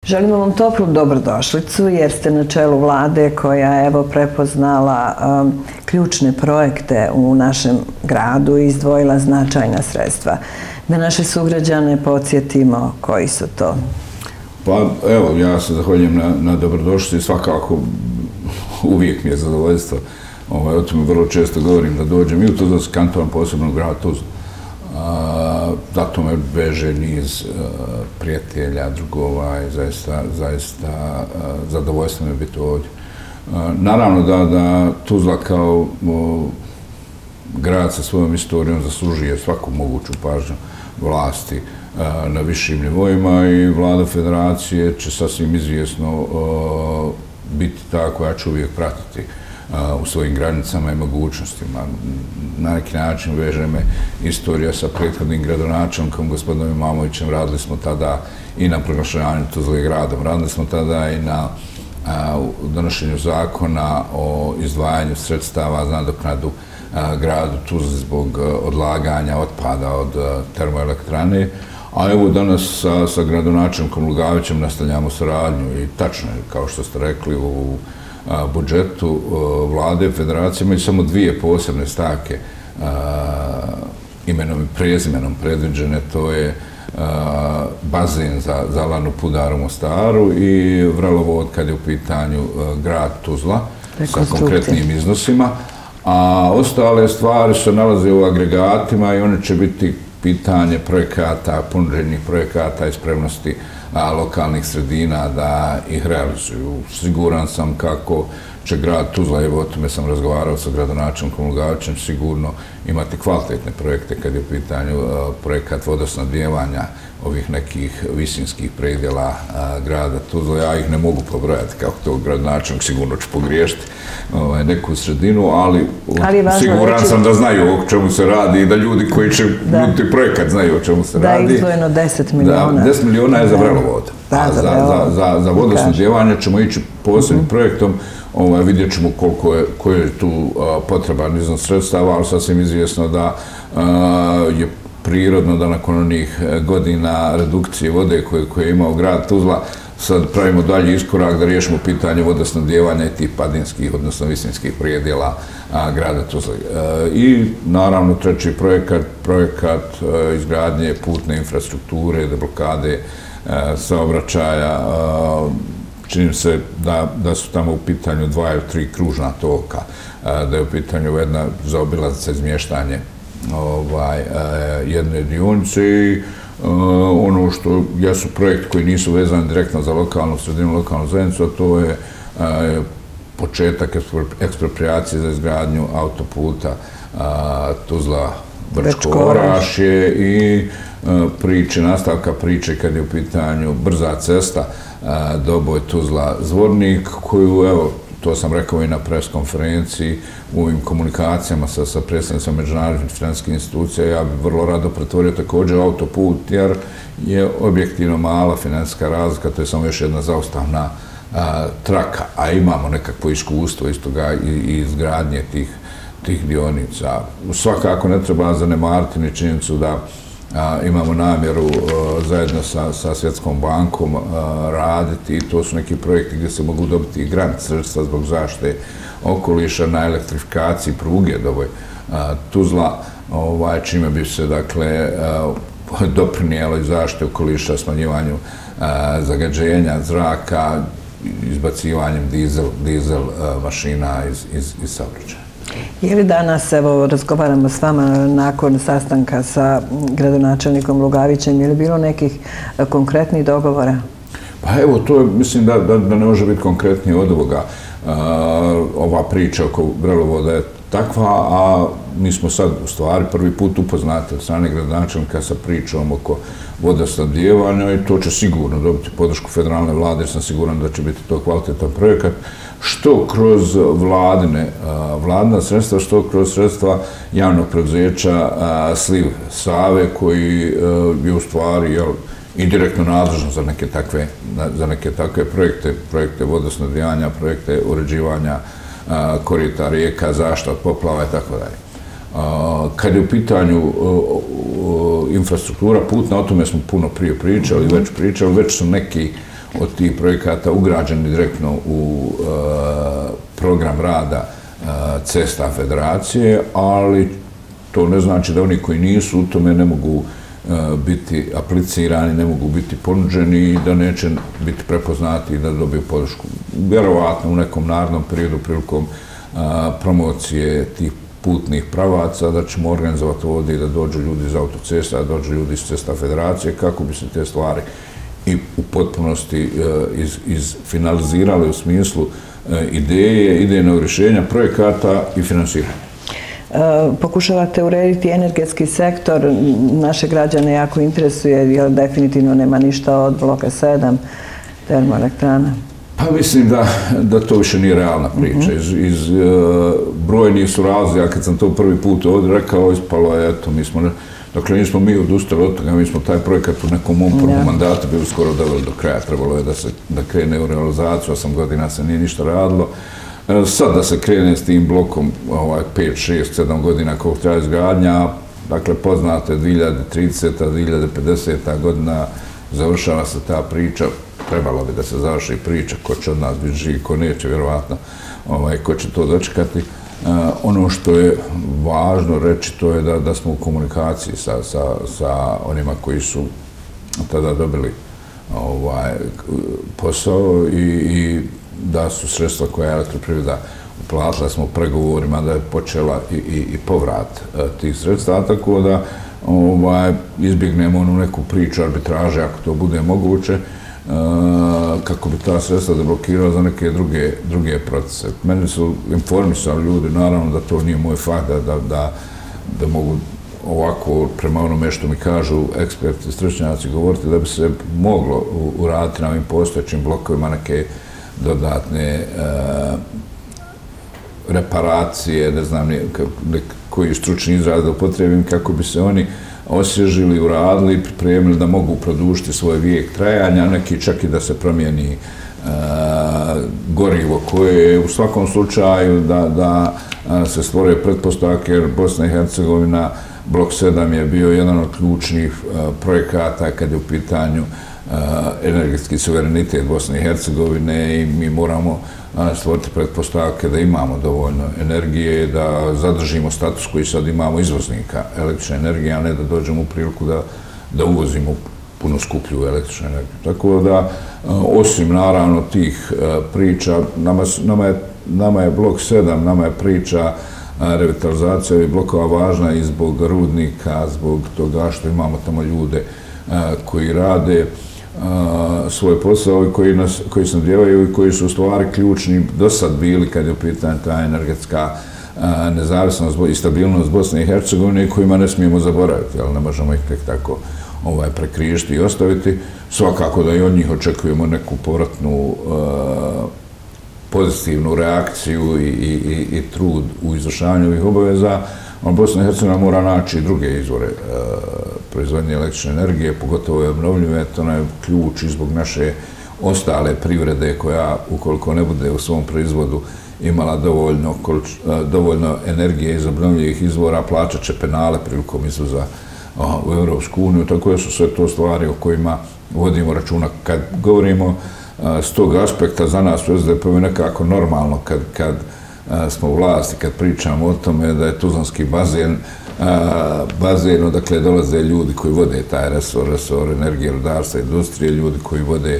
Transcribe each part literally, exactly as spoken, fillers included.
Želimo vam toplu dobrodošlicu jer ste na čelu vlade koja je evo prepoznala um, ključne projekte u našem gradu i izdvojila značajna sredstva. Da naše sugrađane podsjetimo koji su to. Pa evo, ja se zahvaljujem na, na dobrodošlici, svakako uvijek mi je zadovoljstvo. Ovaj, o tome vrlo često govorim da dođem i u Tuzlanski kanton, posebno u grad Tuzla. Zato me veže niz a, prijatelja, drugova i zaista, zaista a, zadovoljstvo mi je biti ovdje. A, naravno da, da Tuzla kao o, grad sa svojom istorijom zaslužuje svaku moguću pažnju vlasti a, na višim nivoima i vlada federacije će sasvim izvjesno a, biti ta koja će uvijek pratiti u svojim granicama i mogućnostima. Na neki način veže me istorija sa prethodnim gradonačelnikom, gospodinom Imamovićem. Radili smo tada i na proglašavanju Tuzle gradom, radili smo tada i na a, donošenju zakona o izdvajanju sredstava za nadoknadu gradu Tuzli zbog odlaganja otpada od a, termoelektrane. A evo danas sa, sa gradonačelnikom Lugavićem nastavljamo saradnju i tačno je, kao što ste rekli, u budžetu vlade federacije imaju samo dvije posebne stavke imenom i prezimenom predviđene, to je bazen za, za Lanu Pudar u Mostaru i Vrelovod kad je u pitanju grad Tuzla sa konkretnim iznosima, a ostale stvari se nalaze u agregatima i one će biti pitanje projekata, ponuđenih projekata i spremnosti a, lokalnih sredina da ih realizuju. Siguran sam kako će grad Tuzla, evo o tome sam razgovarao sa gradonačelnikom Lugavićem, sigurno imati kvalitetne projekte kad je u pitanju a, projekat vodosnabdijevanja ovih nekih visinskih predjela a, grada Tuzla. Ja ih ne mogu pobrojati kako to gradonačelnik, sigurno ću pogriješiti ovaj, neku sredinu, ali, ali siguran reći... sam da znaju o čemu se radi i da ljudi koji će nuditi projekat znaju o čemu se da radi. Da je izdvojeno deset miliona. Da, deset miliona je za Vrelovod. Da, a za, za, za, za, za vodosnabdijevanje ćemo ići posebnim mm-hmm. projektom. Ovaj, vidjet ćemo koliko je, koji je tu a, potreban iznos sredstava, ali sasvim izvjesno da a, je prirodno da nakon onih godina redukcije vode koje, koje je imao grad Tuzla, sad pravimo dalje iskorak da riješimo pitanje vodosnabdijevanja i tih padinskih, odnosno visinskih prijedjela a, grada Tuzla. E, I naravno treći projekat, projekat e, izgradnje putne infrastrukture, deblokade e, saobraćaja. E, čini se da, da su tamo u pitanju dva ili tri kružna toka, e, da je u pitanju jedna zaobilaznica izmještanje ovaj, jedne dionice i ono što jesu projekti koji nisu vezani direktno za lokalnu sredinu, lokalnu zajednicu, a to je početak ekspropriacije za izgradnju autoputa Tuzla-Brčko-Orašje i priče, nastavka priče kad je u pitanju brza cesta Doboj-Tuzla-Zvornik, koju, evo, to sam rekao i na pres konferenciji, u ovim komunikacijama sa, sa predstavnicama međunarodnih financijskih institucija, ja bih vrlo rado pretvorio također autoput, jer je objektivno mala financijska razlika, to je samo još jedna zaustavna a, traka, a imamo nekakvo iskustvo iz toga i, i izgradnje tih, tih dionica. Svakako ne treba zanemariti ni činjenicu da a, imamo namjeru a, zajedno sa, sa Svjetskom bankom a, raditi i to su neki projekti gdje se mogu dobiti i grant sredstva zbog zaštite okoliša na elektrifikaciji pruge do ovoj Tuzla, ovaj, čime bi se dakle doprinijelo i zaštite okoliša, smanjivanju a, zagađenja zraka, izbacivanjem dizel, dizel a, mašina iz, iz, iz saobraćaja. Je li danas, evo, razgovaramo s vama nakon sastanka sa gradonačelnikom Lugavićem, je li bilo nekih konkretnih dogovora? Pa evo, to je, mislim da, da, da ne može biti konkretnije od ovoga. Uh, ova priča oko Vrelovoda je takva, a mi smo sad u stvari prvi put upoznati od strane gradonačelnika sa pričom oko vodosnabdijevanja i to će sigurno dobiti podršku federalne vlade, jer sam siguran da će biti to kvalitetan projekat, što kroz vladine, uh, vladna sredstva, što kroz sredstva javnog preduzeća uh, Sliv Save, koji uh, je u stvari, jel, indirektno nadležno za neke takve, za neke takve projekte, projekte vodosnabdijanja, projekte uređivanja a, korita rijeka, zaštita od poplava i tako dalje. Kad je u pitanju o, o, infrastruktura putna, o tome smo puno prije pričali, već pričali, već su neki od tih projekata ugrađeni direktno u program rada cesta federacije, ali to ne znači da oni koji nisu u tome ne mogu biti aplicirani, ne mogu biti ponuđeni i da neće biti prepoznati i da dobiju podršku. Vjerovatno u nekom narednom periodu prilikom promocije tih putnih pravaca da ćemo organizovati ovdje da dođu ljudi iz autocesta, da dođu ljudi iz cesta federacije kako bi se te stvari i u potpunosti izfinalizirale u smislu ideje, idejnog rješenja, projekata i finansiranja. Pokušavate urediti energetski sektor, naše građane jako interesuje, jer definitivno nema ništa od bloka sedam termoelektrana. Pa mislim da to više nije realna priča. Iz brojnih su razloga, kad sam to prvi put ovdje rekao, ispalo je, eto, mi smo, dakle, nismo mi odustali od toga, mi smo taj projekat u nekom mom prvom mandatu bili skoro doveli do kraja, trebalo je da krene u realizaciju, osam godina se nije ništa radilo. Sad da se krene s tim blokom pet, šest, sedam godina koliko treba izgradnja, dakle poznate dvije hiljade trideseta. dvije hiljade pedeseta. godina završava se ta priča, trebalo bi da se završi priča, ko će od nas biti živ, ko neće, vjerovatno, ko će to dočekati. Ono što je važno reći to je da smo u komunikaciji sa onima koji su tada dobili posao i da su sredstva koja je elektroprivreda uplatila, smo u pregovorima da je počela i povrat tih sredstva, tako da izbjegnemo onu neku priču arbitraže, ako to bude moguće, kako bi ta sredstva deblokirala za neke druge procese. Meni su informisali ljudi, naravno da to nije moj fah, da mogu ovako prema onome što mi kažu eksperti, stručnjaci govoriti da bi se moglo uraditi na ovim postojećim blokovima neke dodatne reparacije, ne znam koji stručni izraz da upotrebim, kako bi se oni osvježili, uradili i pripremili da mogu produžiti svoj vijek trajanja, neki čak i da se promijeni gorivo koje je u svakom slučaju da se stvore pretpostavke, jer Bosna i Hercegovina, blok sedam je bio jedan od ključnih projekata kad je u pitanju energetski suverenitet Bosne i Hercegovine i mi moramo stvoriti pretpostavke da imamo dovoljno energije, da zadržimo status koji sad imamo izvoznika električne energije, a ne da dođemo u priliku da uvozimo puno skuplju električnu energiju. Tako da, osim naravno tih priča, nama je blok sedam, nama je priča revitalizacija ovih blokova važna i zbog rudnika, zbog toga što imamo tamo ljude koji rade svoj posao i koji se nadjevaju i koji su u stvari ključni do sad bili kad je u pitanju ta energetska nezavisnost i stabilnost Bosne i Hercegovine i kojima ne smijemo zaboraviti, ali ne možemo ih tek tako prekrižiti i ostaviti. Svakako da i od njih očekujemo neku povratnu pozitivnu reakciju i trud u izvršavanju ovih obaveza, ali Bosna i Hercegovina mora naći druge izvore proizvodnje električne energije, pogotovo je obnovljive, to je ključ i zbog naše ostale privrede koja, ukoliko ne bude u svom proizvodu imala dovoljno energije iz obnovljivih izvora, plaćat će penale prilikom izvoza u Evropsku uniju, tako da su sve to stvari o kojima vodimo računa. Kad govorimo s tog aspekta, za nas u S D P je nekako normalno kad smo u vlasti, kad pričamo o tome da je Tuzlanski bazen bazen odakle dolaze ljudi koji vode taj resor, resor energije, rudarstva, industrije, ljudi koji vode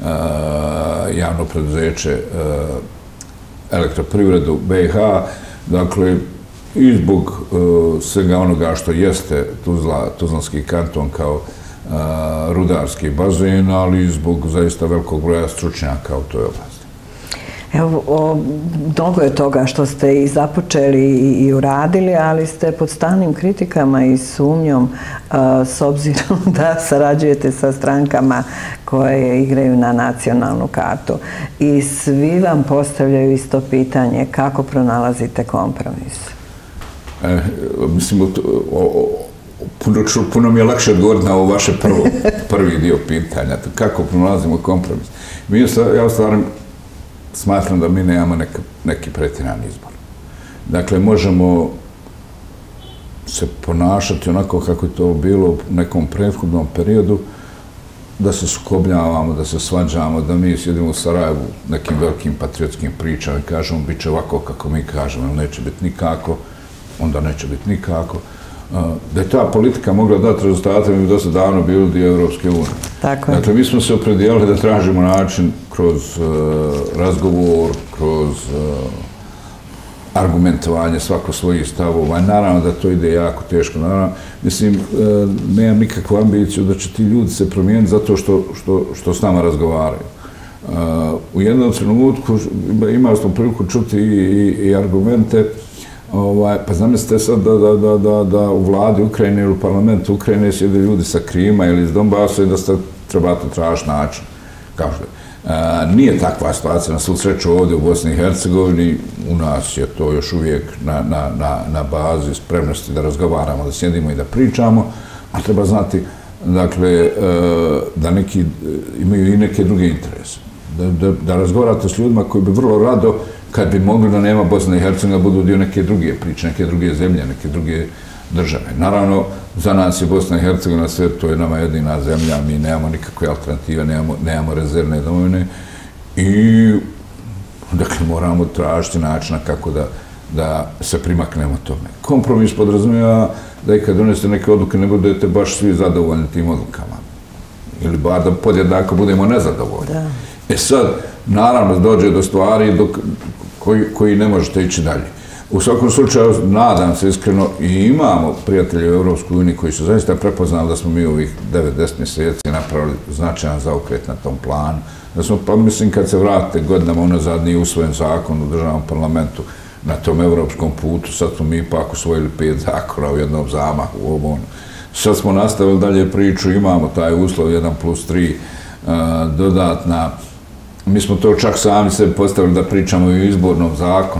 javno preduzeće elektroprivredu B i H, dakle i zbog svega onoga što jeste Tuzlanski kanton kao rudarski bazen, ali i zbog zaista velikog broja stručnjaka u toj oblasti. Evo, mnogo je toga što ste i započeli i uradili, ali ste pod stalnim kritikama i sumnjom s obzirom da sarađujete sa strankama koje igraju na nacionalnu kartu. I svi vam postavljaju isto pitanje kako pronalazite kompromis. Mislim, puno mi je lakše odgovoriti na ovo vaše prvi dio pitanja. Kako pronalazimo kompromis? Ja u stvari smatram da mi nemamo neki pretjeran izbor. Dakle, možemo se ponašati onako kako je to bilo u nekom prethodnom periodu, da se sukobljavamo, da se svađamo, da mi sjedimo u Sarajevu nekim velikim patriotskim pričama i kažemo bit će ovako kako mi kažemo, ili neće biti nikako, onda neće biti nikako. Da je ta politika mogla dati rezultate, mi bi dosta davno bili dio Europske unije. Tako je. Dakle, mi smo se opredijelili da tražimo način kroz razgovor, kroz argumentovanje svako svojih stavova. Naravno da to ide jako teško. Naravno, mislim, nemam nikakvu ambiciju da će ti ljudi se promijeniti zato što, što, što s nama razgovaraju. U jednom trenutku imali smo priliku čuti i, i, i argumente. Ovaj, pa zamislite sad da, da, da, da, da u vladi Ukrajine ili u parlamentu Ukrajine sjede ljudi sa Krima ili iz Donbasa i da ste trebate tražiti način. Kao što je. A, nije takva situacija, na svu sreću ovdje u Bosni i Hercegovini, u nas je to još uvijek na, na, na, na bazi spremnosti da razgovaramo, da sjedimo i da pričamo, a treba znati, dakle, da neki imaju i neke druge interese. Da, da, da razgovarate s ljudima koji bi vrlo rado, kad bi mogli da nema Bosna i Hercegovina, budu dio neke druge priče, neke druge zemlje, neke druge države. Naravno, za nas je Bosna i Hercegovina sve, to je nama jedina zemlja, mi nemamo nikakve alternative, nemamo, nemamo rezervne domovine i dakle moramo tražiti načina kako da, da se primaknemo tome. Kompromis podrazumijeva da i kad donesete neke odluke ne budete baš svi zadovoljni tim odlukama. Ili bar da podjednako budemo nezadovoljni. Da. E sad, naravno, dođe do stvari dok, koji, koji ne možete ići dalje. U svakom slučaju, nadam se iskreno, i imamo prijatelje u Europskoj uniji koji su zaista prepoznali da smo mi ovih devet do deset mjeseci napravili značajan zaokret na tom planu. Da smo, pa mislim, kad se vratite godinama unazad, nije usvojen zakon u državnom parlamentu na tom europskom putu, sad smo mi ipak usvojili pet zakona u jednom zamahu u ovom. Sad smo nastavili dalje priču, imamo taj uslov jedan plus tri uh, dodatna. Mi smo to čak sami sebi postavili da pričamo i o izbornom zakonu.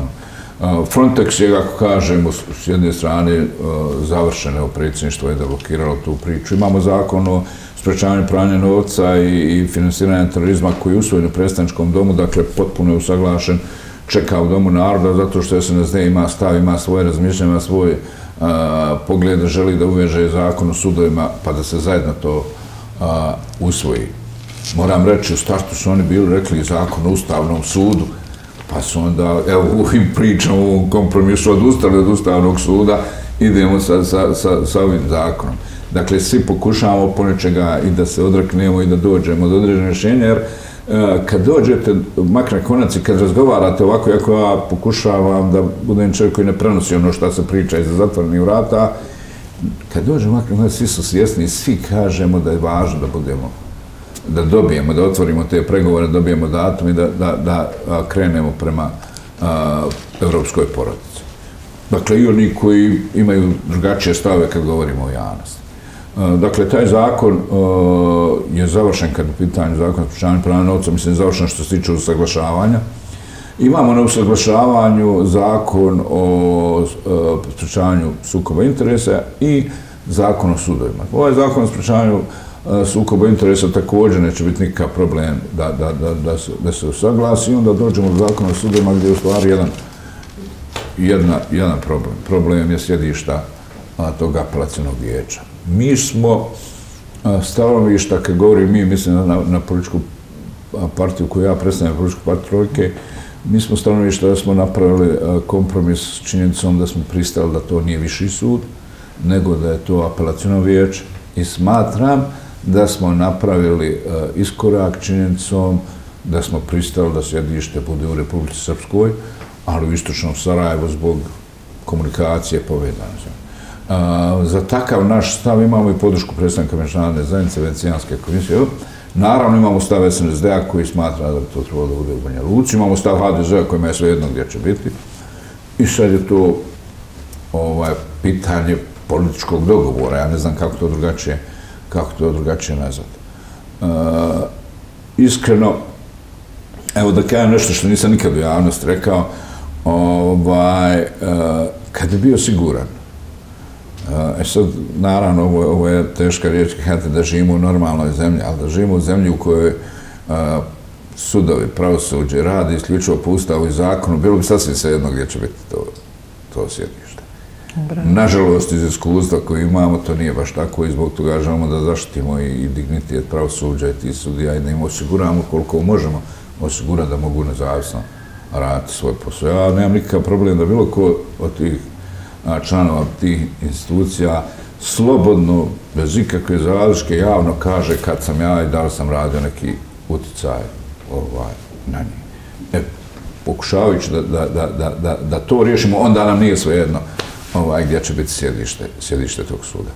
Frontex je, kako kažemo, s jedne strane završeno, predsjedništvo je deblokiralo tu priču. Imamo zakon o sprečavanju pranja novca i, i finansiranja terorizma koji je usvojen u predstavničkom domu, dakle potpuno je usaglašen, čeka u Domu naroda zato što S N S D ima stav, ima svoje razmišljanje, ima svoj uh, pogled, želi da uveže zakon o sudovima pa da se zajedno to uh, usvoji. Moram reći, u startu su oni bili rekli zakon o Ustavnom sudu, pa su onda, evo, u ovim pričama, u ovom kompromisu odustali od Ustavnog suda, idemo sa, sa, sa, sa ovim zakonom. Dakle, svi pokušavamo po nečega i da se odreknemo i da dođemo do određenja rješenja, jer e, kad dođete, mak na konac i kad razgovarate ovako, jako ja pokušavam da budem čovjek koji ne prenosi ono što se priča iza zatvorenih vrata, kad dođemo mak na konac, svi su svjesni i svi kažemo da je važno da budemo, da dobijemo, da otvorimo te pregovore, dobijemo datum i da, da, da krenemo prema a, evropskoj porodici. Dakle, i oni koji imaju drugačije stave kad govorimo o javnosti. A, dakle, taj zakon a, je završen kad je u pitanju zakon o sprečavanju pranja novca, mislim, završen što se tiče usaglašavanja. Imamo na usaglašavanju zakon o a, sprečavanju sukoba interesa i zakon o sudovima. Ovaj zakon o sprečavanju sukoba interesa također neće biti nikakav problem da, da, da, da, se, da se usaglasi i onda dođemo do zakona o sudovima gdje je u stvari jedan, jedna, jedan problem. Problem je sjedišta a, tog apelacionog vijeća. Mi smo a, stanovišta, kad govorim mi, mislim na, na političku partiju koju ja predstavljam, političku partiju Trojke, mi smo stanovišta da smo napravili a, kompromis s činjenicom da smo pristali da to nije viši sud, nego da je to apelaciono vijeće i smatram da smo napravili uh, iskorak činjenicom da smo pristali da sjedište bude u Republici Srpskoj, ali u istočnom Sarajevu zbog komunikacije povezanosti. Uh, za takav naš stav imamo i podršku predstavnika Međunarodne zajednice, Venecijanske komisije. Naravno imamo stav S N S D-a koji smatra da bi to trebalo da bude u Banja Luci. Imamo stav H D Z-a kojima je svejedno gdje će biti. I sad je to ovaj, pitanje političkog dogovora. Ja ne znam kako to drugačije kako to drugačije nazvati. Uh, iskreno, evo da kažem nešto što nisam nikad u javnosti rekao, ovaj, uh, kad je bio siguran, uh, e sad, naravno, ovo, ovo je teška riječ, kada da živimo u normalnoj zemlji, ali da živimo u zemlji u kojoj uh, sudovi, pravosuđe radi isključivo po ustavu i zakonu, bilo bi sasvim svejedno gdje će biti to, to sjedište. Nažalost, iz iskustva koje imamo, to nije baš tako i zbog toga želimo da zaštitimo i dignitet pravosuđa i tih sudija i da im osiguramo koliko možemo osigurati da mogu nezavisno raditi svoj posao. Ja nemam nikakav problem da bilo ko od tih članova tih institucija slobodno, bez ikakve zadrške, javno kaže kad sam ja i da li sam radio neki uticaj ovaj, na njih. E, pokušavajući da, da, da, da, da to riješimo, onda nam nije svejedno ovaj, gdje će biti sjedište, sjedište tog suda.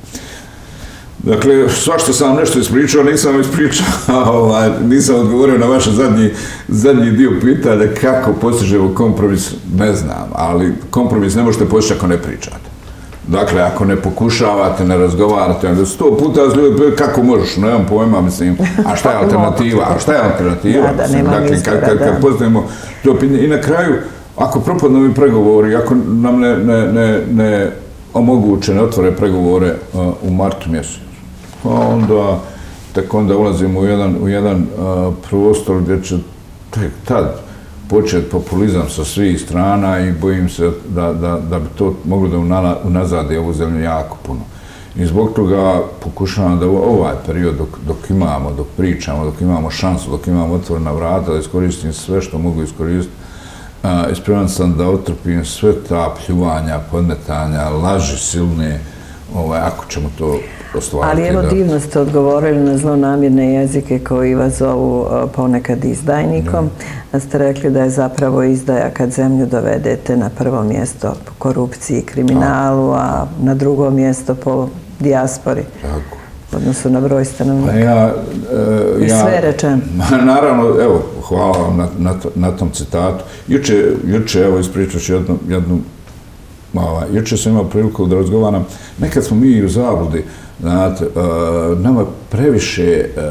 Dakle, svašta sam nešto ispričao, nisam ispričao, ovaj, nisam odgovorio na vaš zadnji, zadnji dio pitanja kako postižemo kompromis, ne znam, ali kompromis ne možete postići ako ne pričate. Dakle, ako ne pokušavate, ne razgovarate, onda sto puta ljudi, kako možeš, nemam pojma, mislim, a šta je alternativa, a šta je alternativa? Da, da, nema dakle, izbora, kad, kad, da. kad postavimo to pitanje, i na kraju, ako propadnu ovi pregovori, ako nam ne, ne, ne, ne omoguće, ne otvore pregovore uh, u martu mjesecu, onda, tek onda ulazimo u jedan, u jedan uh, prostor gdje će tek tad početi populizam sa svih strana i bojim se da, da, da bi to moglo da unazade ovu zemlju jako puno. I zbog toga pokušavam da ovaj period dok, dok imamo, dok pričamo, dok imamo šansu, dok imamo otvorena vrata, da iskoristim sve što mogu iskoristiti. Uh, ispreman sam da otrpim sve ta pljuvanja, podmetanja, laži silne, ovaj, ako ćemo to ostvariti. Ali evo, da... divno ste odgovorili na zlonamjerne jezike koji vas zovu ponekad izdajnikom. Da ste rekli da je zapravo izdaja kad zemlju dovedete na prvo mjesto po korupciji i kriminalu, a na drugo mjesto po dijaspori. Tako. Odnosu na broj stanovnika. Pa ja, e, I ja, sve rečem. Naravno, evo, hvala vam na, na, na tom citatu. Juče, juče evo, ispričat ću jednu, jednu Mala. Juče sam imao priliku da razgovaram. Nekad smo mi u zabludi, znate, uh, nama previše uh,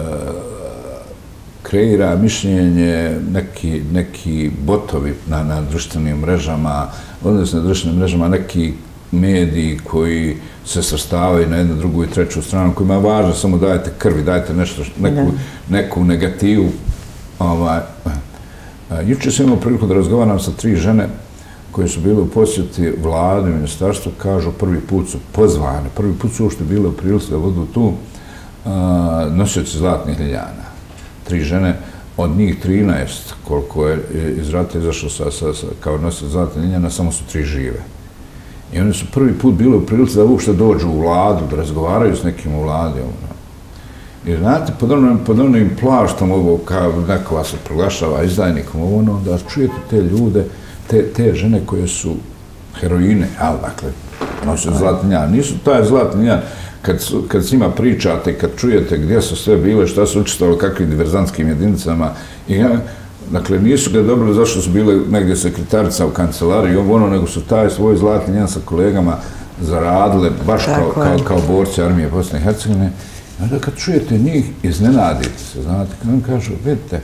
kreira mišljenje neki, neki botovi na, na društvenim mrežama, odnosno na društvenim mrežama neki mediji koji se svrstavaju na jednu, drugu i treću stranu, kojima je važno samo dajete krvi, dajete nešto, neku, neku negativu. Ovaj. Juče sam imao priliku da razgovaram sa tri žene koje su bile u posjeti vlade, ministarstva, kažu prvi put su pozvane, prvi put su uopšte bile u prilici da vodu tu nosioci zlatnih ljiljana. Tri žene, od njih trinaest, koliko je iz rata izašlo sa, sa, sa, kao nosioci zlatnih ljiljana, samo su tri žive. I oni su prvi put bile u prilici da uopšte dođu u vladu, da razgovaraju s nekim u vladi. I znate, pod onim, pod onim plaštom ovo, kao neko vas se proglašava izdajnikom, ovo ono, da čujete te ljude, Te, te žene koje su heroine, ali dakle, nosi zlatni ljan. Nisu taj zlatni ljan, kad, kad s njima pričate, kad čujete gdje su sve bile, šta su učestvovali, kakvim diverzantskim jedinicama, i, dakle, nisu ga dobili zašto su bile negdje sekretarica u kancelariji, ono, nego su taj svoj zlatni ljan sa kolegama zaradile, baš kao, kao, kao borci armije Bosne i Hercegovine. I onda kad čujete njih, iznenadite se, znate, kad vam kažu, vidite,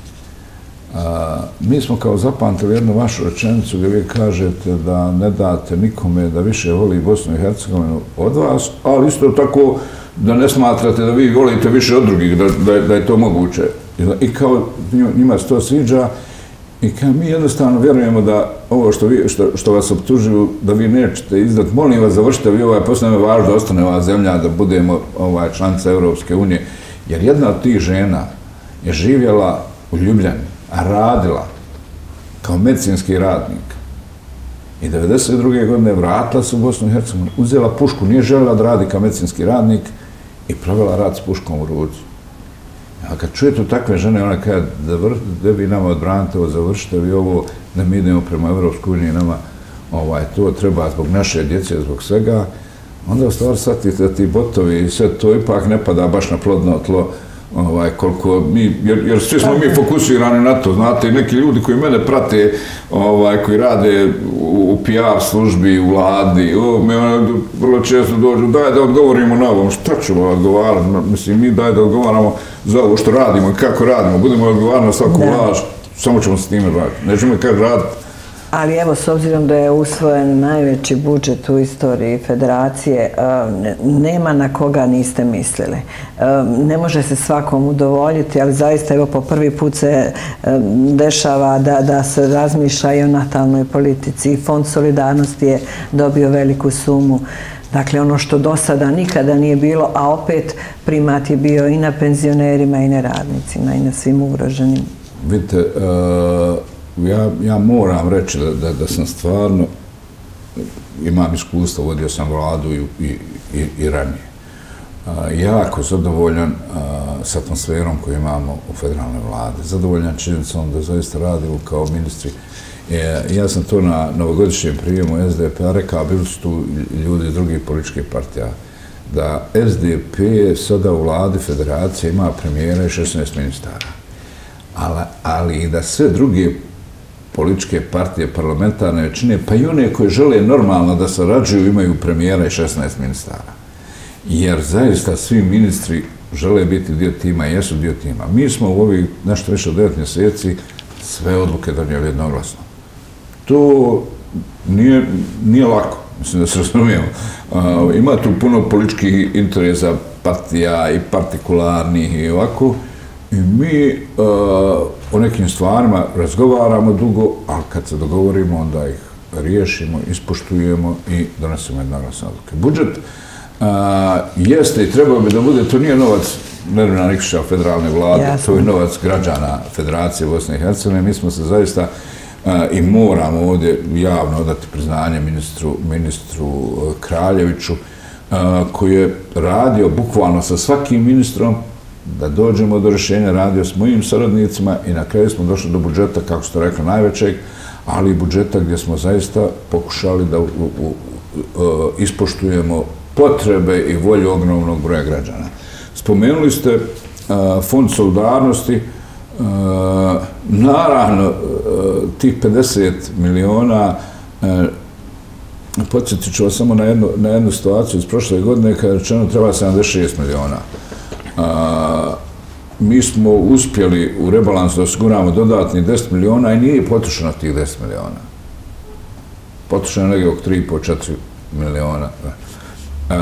A, mi smo kao zapamtili jednu vašu rečenicu gdje vi kažete da ne date nikome da više voli Bosnu i Hercegovinu od vas, ali isto tako da ne smatrate da vi volite više od drugih, da, da, da je to moguće. I kao njima se to sviđa i kao mi jednostavno vjerujemo da ovo što, vi, što, što vas optužuju, da vi nećete izdati, molim vas završite vi ovaj posao, nam je važno da ostane ova zemlja, da budemo ovaj, članica Europske unije, jer jedna od tih žena je živjela u Ljubljani, radila kao medicinski radnik i devedeset druge godine vratila se u Bosnu i Hercegovinu, uzela pušku, nije željela da radi kao medicinski radnik i provela rad s puškom u ruci. A kad čujete takve žene, ona kada da vi nama odbranite ovo, završite vi ovo, da mi idemo prema Evropskoj uniji, nama ovaj, to treba zbog naše djece, zbog svega, onda u stvari shvatite da ti botovi i sve to ipak ne pada baš na plodno tlo. Ovaj, koliko mi, jer, jer svi smo mi fokusirani na to, znate, neki ljudi koji mene prate, ovaj, koji rade u, u P R službi, u vladi, o, mi one vrlo često dođu, daj da odgovorimo na ovom, šta ćemo odgovarati, mislim, mi daj da odgovaramo za ovo što radimo i kako radimo, budemo odgovarati na svaku laž, samo ćemo se s time baviti, nećemo kad raditi Ali evo, s obzirom da je usvojen najveći budžet u istoriji federacije, nema na koga niste mislili. Ne može se svakom udovoljiti, ali zaista evo po prvi put se dešava da, da se razmišlja i o natalnoj politici. Fond solidarnosti je dobio veliku sumu. Dakle, ono što do sada nikada nije bilo, a opet primat je bio i na penzionerima i na radnicima i na svim ugroženim. Vidite, uh, ja, ja moram reći da, da, da sam stvarno, imam iskustvo, vodio sam vladu i, i, i, i ranije. Uh, jako zadovoljan uh, s atmosferom koju imamo u federalnoj vladi. Zadovoljan činjenicom da zaista radimo kao ministri. E, ja sam to na novogodišnjem prijemu S D P-a rekao, bili su tu ljudi iz drugih političkih partija, da S D P sada u vladi federacije ima premijera i šesnaest ministara. Ali, ali i da sve druge političke partije, parlamentarne većine, pa i one koje žele normalno da sarađuju, imaju premijera i šesnaest ministara. Jer zaista svi ministri žele biti dio tima i jesu dio tima. Mi smo u ovih nešto više od devet mjeseci sve odluke donijeli jednoglasno. To nije, nije lako, mislim da se razumijemo. Uh, ima tu puno političkih interesa partija i partikularnih i ovako. I mi uh, o nekim stvarima razgovaramo dugo, ali kad se dogovorimo, onda ih riješimo, ispoštujemo i donesemo jednoglasne odluke. Budžet uh, jeste i trebao bi da bude, to nije novac Nermina Nikšića federalne vlade, Jasne. To je novac građana Federacije Bosne i Hercegovine. Mi smo se zaista uh, i moramo ovdje javno odati priznanje ministru, ministru uh, Kraljeviću, uh, koji je radio bukvalno sa svakim ministrom da dođemo do rješenja, radio s mojim saradnicima i na kraju smo došli do budžeta, kako ste rekli, najvećeg, ali i budžeta gdje smo zaista pokušali da u, u, u, ispoštujemo potrebe i volju ogromnog broja građana. Spomenuli ste uh, Fond solidarnosti, uh, naravno uh, tih pedeset miliona, uh, podsjetit ću vas samo na jednu, na jednu situaciju iz prošle godine kada je rečeno treba sedamdeset šest miliona. Uh, mi smo uspjeli u rebalansu da osiguramo dodatni deset miliona i nije potrošeno tih deset miliona. Potrošeno negdje oko tri i po do četiri miliona. Uh,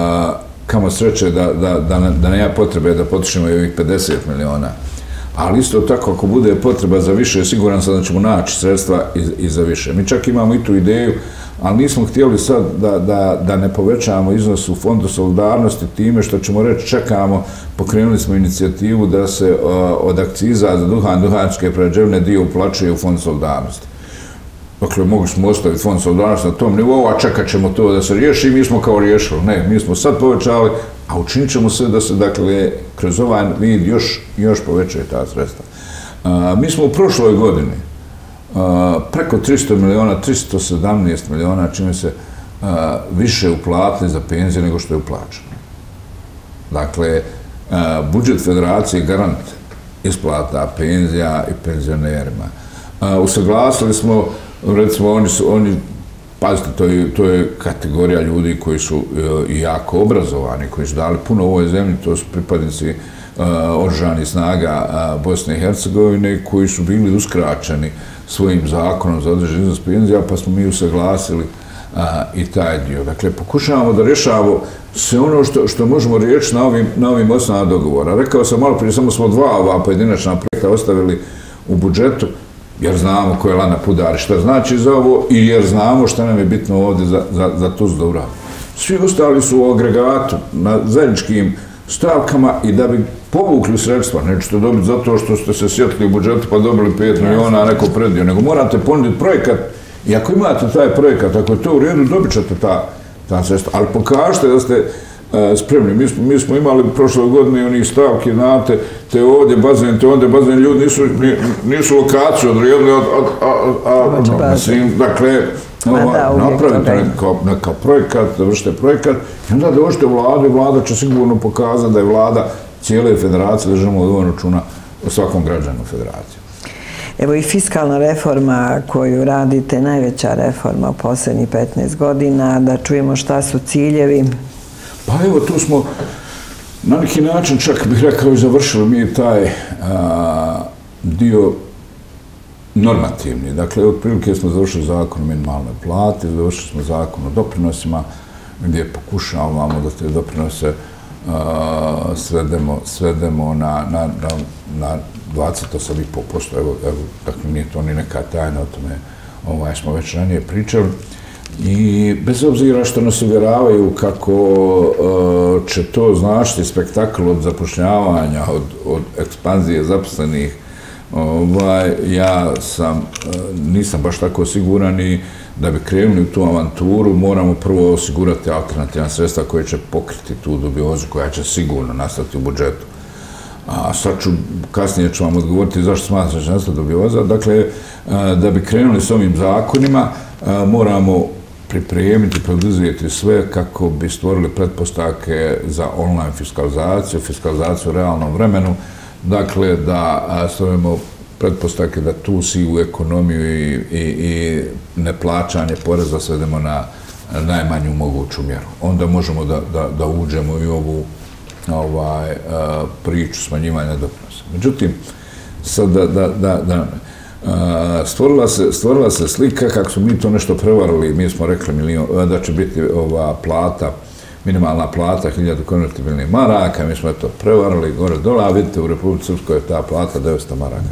kamo sreće da, da, da, da nema potrebe da potrošimo i ovih pedeset miliona. Ali isto tako, ako bude potreba za više, siguran sam da ćemo naći sredstva i, i za više. Mi čak imamo i tu ideju, ali nismo htjeli sad da, da, da ne povećamo iznos u Fondu solidarnosti time što ćemo reći čekamo, pokrenuli smo inicijativu da se uh, od akciza za duhan, duhanske prerađevine dio uplaćuje u Fond solidarnosti. Dakle, mogli smo ostaviti Fond solidarnosti na tom nivou, a čekat ćemo to da se riješi i mi smo kao riješili. Ne, mi smo sad povećali, a učinit ćemo sve da se, dakle, kroz ovaj vid još, još povećaju ta sredstva. Uh, mi smo u prošloj godini uh, preko tristo miliona, tristo sedamnaest miliona, čime se uh, više uplatili za penzije nego što je uplaćeno. Dakle, uh, budžet federacije garant isplata penzija i penzionerima. Uh, usaglasili smo, recimo, oni su, oni, pazite, to je, to je kategorija ljudi koji su uh, jako obrazovani, koji su dali puno u ovoj zemlji, to su pripadnici uh, oružanih snaga uh, Bosne i Hercegovine, koji su bili uskraćeni svojim zakonom za određen iznos penzija, pa smo mi usaglasili uh, i taj dio. Dakle, pokušavamo da rješavamo sve ono što, što možemo riješiti na ovim, na ovim osnovama dogovora. Rekao sam malo prije, samo smo dva ova pojedinačna projekta ostavili u budžetu, jer znamo koje je Lana Pudari, šta znači za ovo i jer znamo šta nam je bitno ovdje za, za, za Tuzlu da uradimo. Svi ostali su u agregatu na zajedničkim stavkama i da bi povukli sredstva, nećete dobiti zato što ste se sjetili u budžetu pa dobili pet miliona, a neko predio, nego morate ponuditi projekat i ako imate taj projekat, ako je to u redu, dobit ćete ta, ta sredstva. Ali pokažite da ste spremni. Mi smo, mi smo imali prošle godine onih stavki, znate, te ovdje bazen, te ovdje bazen, ljudi nisu, nisu lokaciju odredili, a, a, a, mislim, dakle, napravite nekakav neka projekat, da vršite projekat i onda dođete u vladu i vlada će sigurno pokazati da je vlada cijele federacije, da želimo dovoljno računa o svakom građanu federacije. Evo i fiskalna reforma koju radite, najveća reforma u posljednjih petnaest godina, da čujemo šta su ciljevi. Pa evo, tu smo na neki način, čak bih rekao, i završili mi taj a, dio normativni. Dakle, otprilike smo završili zakon o minimalnoj plati, završili smo zakon o doprinosima, gdje pokušavamo da te doprinose uh, svedemo, svedemo na, na, na, na dvadeset osam zarez pet posto. Evo, evo, dakle, nije to ni neka tajna, o tome ovaj, smo već ranije pričali. I bez obzira što nas uvjeravaju kako uh, će to značiti spektakl od zapošljavanja, od, od ekspanzije zaposlenih, ovaj, ja sam, uh, nisam baš tako siguran i da bi krenuli u tu avanturu moramo prvo osigurati alternativna sredstva koje će pokriti tu dubiozu koja će sigurno nastati u budžetu. A sad ću, kasnije ću vam odgovoriti zašto smatram da će nastati dubioza. Dakle, uh, da bi krenuli s ovim zakonima, uh, moramo pripremiti, poduzeti sve kako bi stvorili pretpostavke za online fiskalizaciju, fiskalizaciju u realnom vremenu, dakle da stvorimo pretpostavke da tu sivu ekonomiju i, i, i neplaćanje poreza svedemo na najmanju moguću mjeru. Onda možemo da, da, da uđemo i u ovu ovaj, priču smanjivanja doprinosa. Međutim, sad da, da, da, da Stvorila se, stvorila se slika kako smo mi to nešto prevarili, mi smo rekli milion, da će biti ova plata, minimalna plata, hiljadu konvertibilnih maraka, mi smo to prevarili gore dole, a vidite u Republici Srpskoj je ta plata devetsto maraka.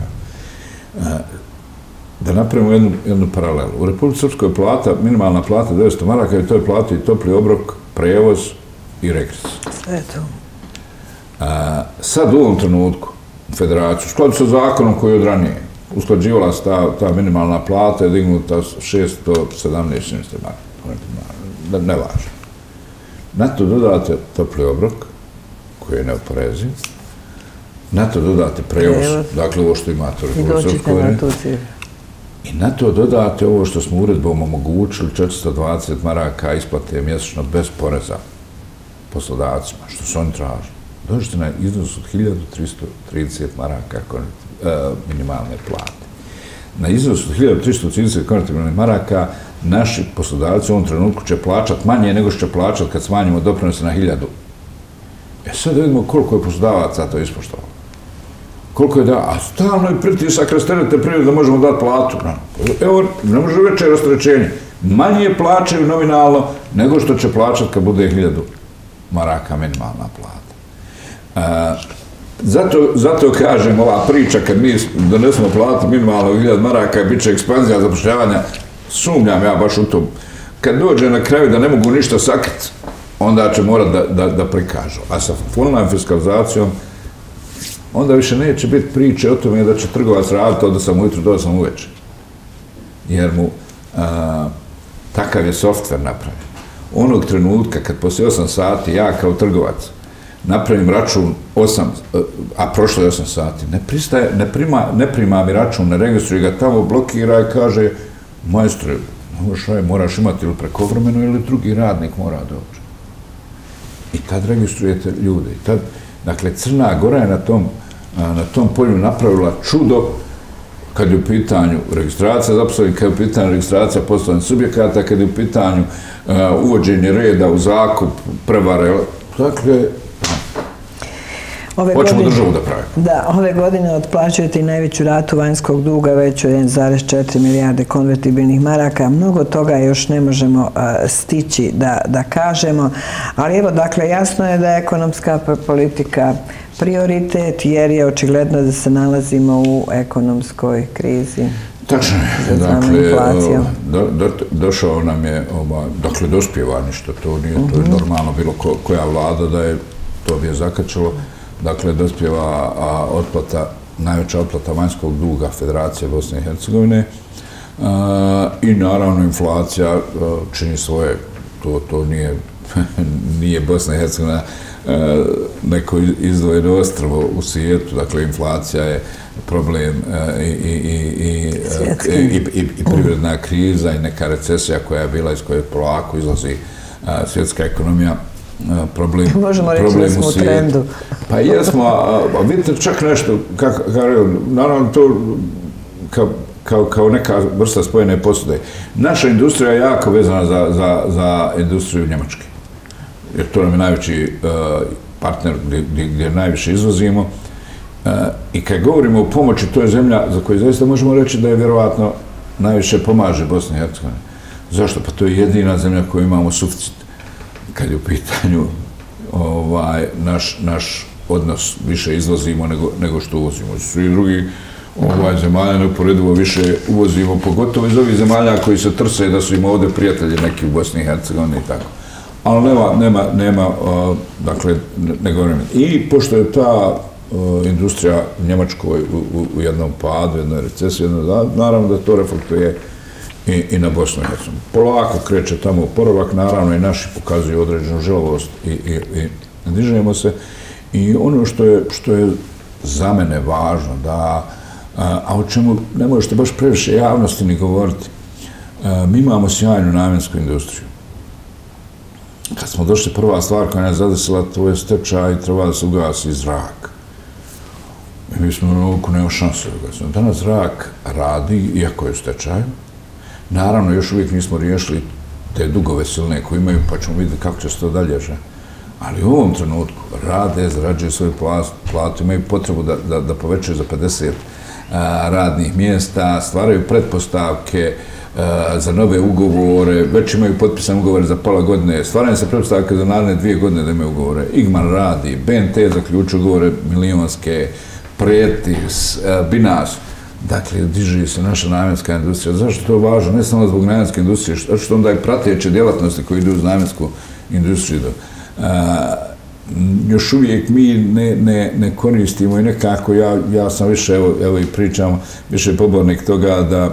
Da napravimo jednu, jednu paralelu. U Republici Srpskoj je plata, minimalna plata devetsto maraka i to je plata i topli obrok, prevoz i regres. Sve to. Sad u ovom trenutku federaciju, u skladu sa zakonom koji je od ranije, usklađivala se ta, ta minimalna plata je dignuta šesto sedamnaest maraka. Ne važno. Na to dodate topli obrok, koji je neoporeziv. Na to dodate prevoz, dakle ovo što imate u Republici Srpskoj. I na to dodate ovo što smo uredbom omogućili, četiristo dvadeset maraka isplate mjesečno bez poreza poslodavcima, što su oni tražili. Dođete na iznos od hiljadu tristo trideset maraka minimalne plate. Na iznos od hiljadu tristo trideset konvertibilnih maraka naši poslodavci u ovom trenutku će plaćati manje nego što će plaćati kad smanjimo doprinose na hiljadu. E sad vidimo koliko je poslodavaca to ispoštovalo. Koliko je da, a stalno je pritisak rasteretite privredu da možemo dati platu. Evo, ne može veće rasterećenje. Manje plaćaju nominalno nego što će plaćati kad bude hiljadu maraka minimalna plata. Zato, zato kažem, ova priča kad mi donesemo platu minimalno hiljadu maraka i bit će ekspanzija zapošljavanja, sumnjam ja baš u tom. Kad dođe na kraju da ne mogu ništa sakriti, onda će morati da, da, da prikažu. A sa online fiskalizacijom onda više neće biti priče o tome da će trgovac raditi od osam ujutru do osam uveče. Jer mu a, takav je softver napravljen. Onog trenutka kad poslije osam sati ja kao trgovac napravim račun osam, a prošlo je osam sati, ne, pristaje, ne, prima, ne prima mi račun, ne registruje ga tamo, blokira i kaže majstre, moraš imati ili prekovremeno ili drugi radnik mora doći. I tad registrujete ljude. I tad, dakle, Crna Gora je na tom, na tom polju napravila čudo kad je u pitanju registracija zaposlenih, kad je u pitanju registracija poslovnih subjekata, kad je u pitanju uh, uvođenje reda u zakup, prevare. Dakle, Ove hoćemo godine, državu da pravimo. Da, ove godine otplaćujete i najveću ratu vanjskog duga, već od jedan zarez četiri milijarde konvertibilnih maraka. Mnogo toga još ne možemo uh, stići da, da kažemo, ali evo, dakle, jasno je da je ekonomska politika prioritet, jer je očigledno da se nalazimo u ekonomskoj krizi. Tačno je. Dakle, do, do, došao nam je, ova, dakle, dospjeva ništa, to nije, to je normalno bilo ko, koja vlada da je to bi je zakačilo. Dakle, dospjeva a, otplata, najveća otplata vanjskog duga Federacije Bosne i Hercegovine a, i naravno inflacija a, čini svoje, to, to nije, nije Bosna i Hercegovina a, neko izdvojeno ostrvo u svijetu, dakle inflacija je problem a, i, i, i, i, i, i privredna kriza i neka recesija koja je bila iz koje polako izlazi a, svjetska ekonomija. Problem, možemo reći problem da smo u trendu. Pa jesmo, a, a vidite čak nešto, kak, kak, naravno to kao, kao, kao neka vrsta spojene posude. Naša industrija je jako vezana za, za, za industriju Njemačke. Jer to nam je najveći uh, partner gdje, gdje, gdje najviše izvozimo I kad govorimo o pomoći, to je zemlja za koju zaista možemo reći da je vjerovatno najviše pomaže Bosni i Hercegovini. Zašto? Pa to je jedina zemlja koju imamo suficit kad je u pitanju ovaj, naš, naš odnos, više izvozimo nego, nego što uvozimo. Svi drugi ovaj, zemalja neuporedivo više uvozimo, pogotovo iz ovih zemalja koji se trse da su im ovdje prijatelji neki u Bosni i Hercegovini i tako. Ali nema, nema, nema uh, dakle, ne govorim. I pošto je ta uh, industrija u Njemačkoj u, u, u jednom padu, jednoj recesiji, jednom, naravno da to reflektuje i, i na Bosnu i Hercegovinu. Polako kreće tamo oporavak, naravno i naši pokazuju određenu žilavost i, i, i dižemo se. I ono što je, što je za mene važno, da, a, a o čemu ne možete baš previše javnosti ni govoriti, a, mi imamo sjajnu namjensku industriju. Kad smo došli, prva stvar koja nas zadesila, to je stečaj i treba da se ugasi zrak. I mi smo ovako nema šanse da ugasimo. Danas zrak radi, iako je u stečaju. Naravno, još uvijek nismo riješili te dugove silne koje imaju, pa ćemo vidjeti kako će se to dalje žeti. Ali u ovom trenutku rade, zarađuju svoju platu, imaju potrebu da, da, da povećaju za pedeset a, radnih mjesta, stvaraju pretpostavke a, za nove ugovore, već imaju potpisane ugovore za pola godine, stvaraju se pretpostavke za naredne dvije godine da imaju ugovore. Igman radi, B N T zaključuje ugovore milijonske, Pretis, a, Binas. Dakle, diže se naša namjenska industrija. Zašto je to važno? Ne samo zbog namjenske industrije, što onda i prateće djelatnosti koje idu uz namjensku industriju. Uh, još uvijek mi ne, ne, ne koristimo i nekako, ja, ja sam više, evo, evo i pričam, više pobornik toga da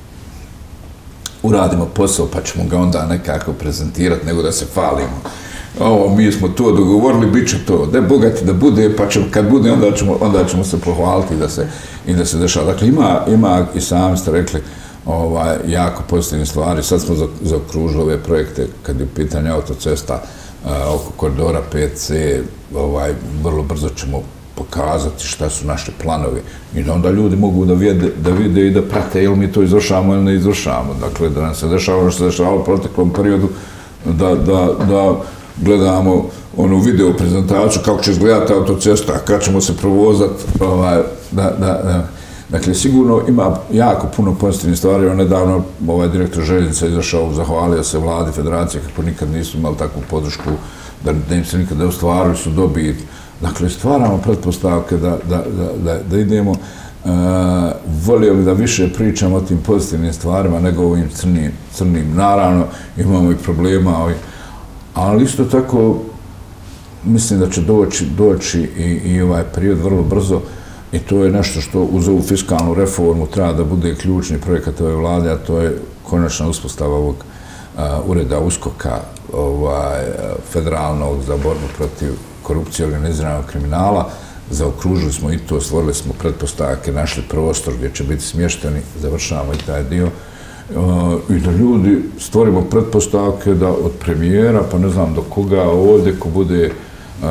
uradimo posao pa ćemo ga onda nekako prezentirati nego da se falimo. Ovo, mi smo to dogovorili, bit će to, da je bogati da bude, pa ćemo, kad bude, onda ćemo, onda ćemo se pohvaliti da se, i da se dešava. Dakle, ima, ima i sami ste rekli, ovaj, jako pozitivne stvari. Sad smo zaokružili ove projekte kad je u pitanju autocesta oko koridora pet ce, ovaj, vrlo brzo ćemo pokazati šta su naši planovi i da onda ljudi mogu da vide, da vide i da prate ili mi to izvršavamo ili ne izvršavamo. Dakle, da nam se dešava ono što se dešavalo u proteklom periodu, da, da, da gledamo onu video prezentaciju kako će izgledati autocesta, kad ćemo se provozati, ovaj, da, da, da. Dakle, sigurno ima jako puno pozitivnih stvari. On nedavno, ovaj direktor željeznica izašao, zahvalio se vladi federacije kako nikad nisu imali takvu podršku, da, da im se nikad ne ostvarili su dobit. Dakle, stvaramo pretpostavke da, da, da, da, da idemo. E, volio bi da više pričamo o tim pozitivnim stvarima nego o ovim crnim, crnim. Naravno, imamo i problema, ali, ali isto tako mislim da će doći, doći i, i ovaj period vrlo brzo. I to je nešto što uz ovu fiskalnu reformu treba da bude ključni projekat ove vlade, a to je konačna uspostava ovog uh, ureda uskoka ovaj, federalnog za borbu protiv korupcije i organiziranog kriminala. Zaokružili smo i to, stvorili smo pretpostavke, našli prostor gdje će biti smješteni, završavamo i taj dio. Uh, I da ljudi stvorimo pretpostavke da od premijera, pa ne znam do koga ovdje, ko bude uh,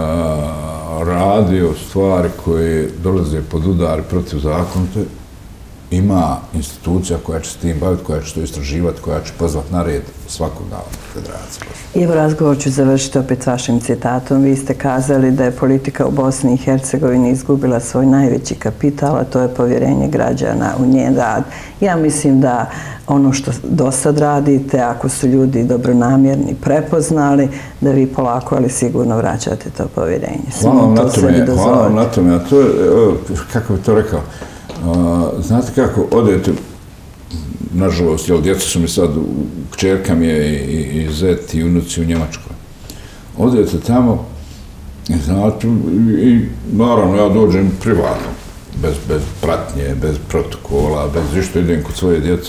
radio stvari koje dolaze pod udar protiv zakonite, ima institucija koja će s tim baviti, koja će to istraživati, koja će pozvati na red svakoga federacije. I evo razgovor ću završiti opet s vašim citatom. Vi ste kazali da je politika u Bosni i Hercegovini izgubila svoj najveći kapital, a to je povjerenje građana u njen rad. Ja mislim da ono što do sad radite, ako su ljudi dobronamjerni prepoznali, da vi polako, ali sigurno vraćate to povjerenje. Hvala vam na tome, hvala vam na tome. A to je, kako bi to rekao, znate kako, odete, nažalost, jel, djeca su mi sad, kćerka mi je i, i zet i unuci u Njemačkoj. Odete tamo i znate, i, i naravno ja dođem privatno, bez, bez pratnje, bez protokola, bez išto idem kod svoje djece.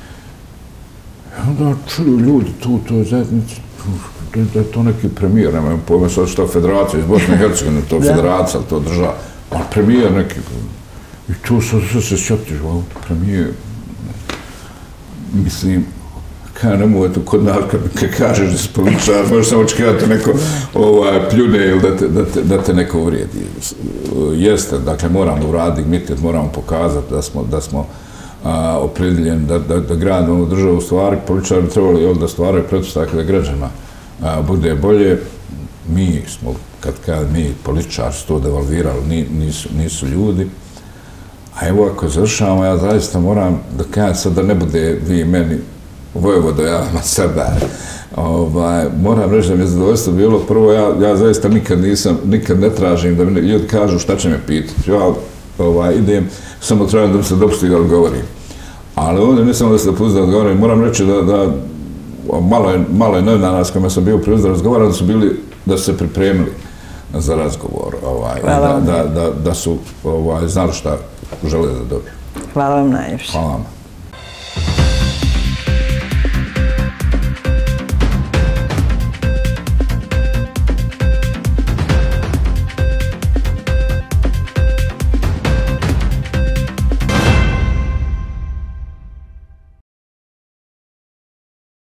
I onda čuju ljudi tu, to je zajednici, da, da je to neki premijer, nemam pojma sad šta federacija iz Bosne i Hercegovine, to federacija, to država, ali premijer neki. I tu sad se sjetiš, premijer, mislim, kada ne mogu eto kod nas, kad kažeš da si političar, možeš samo očekivati neko ovaj, pljune ili da te, da, te, da te neko uvrijedi. Jeste, dakle, moramo uraditi dignitet, moramo pokazati da smo, da smo a, opredjeljeni, da, da, da gradimo državu u stvari. Političari trebali da stvaraju pretpostavke da građanima a, bude bolje. Mi smo kad kad mi političari su to devalvirali, nisu, nisu ljudi. A evo ako završavamo, ja zaista moram da kažem sad da ne bude vi meni Vojvodo, ja vam sada. Ovaj, moram reći da mi je zadovoljstvo bilo. Prvo, ja, ja zaista nikad nisam, nikad ne tražim da mi ljudi kažu šta će me pitati. Ja ovaj, idem, samo trebam da mi se dopusti da odgovorim. Ali ovdje ne samo da se dopusti da odgovorim, moram reći da, da malo je, malo je novinara s kojima sam bio priliz da razgovaram, da su bili, da su se pripremili za razgovor. Ovaj, da, da, da, da su ovaj, znali šta žele da dobiju. Hvala vam najljepše. Hvala vam.